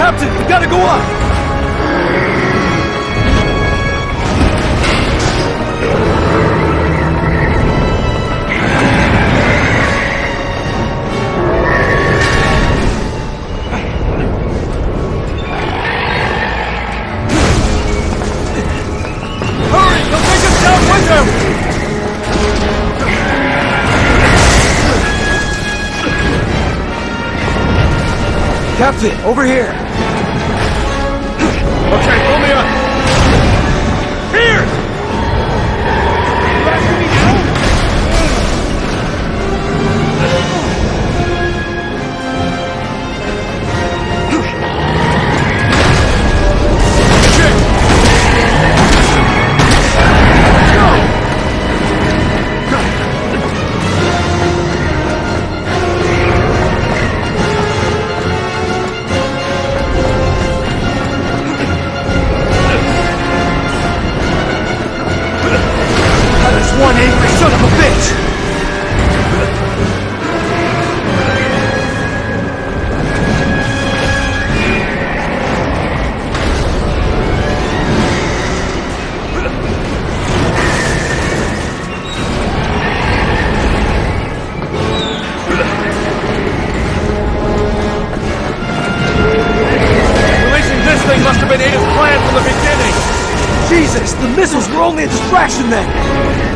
Captain, we gotta go up! Hurry! They'll take us down with them! Captain, over here! Okay, pull me up! Here! You asking me now? Shit! Go! One angry son of a bitch! Releasing this thing must have been Ada's plan from the beginning! Jesus, the missiles were only a distraction then!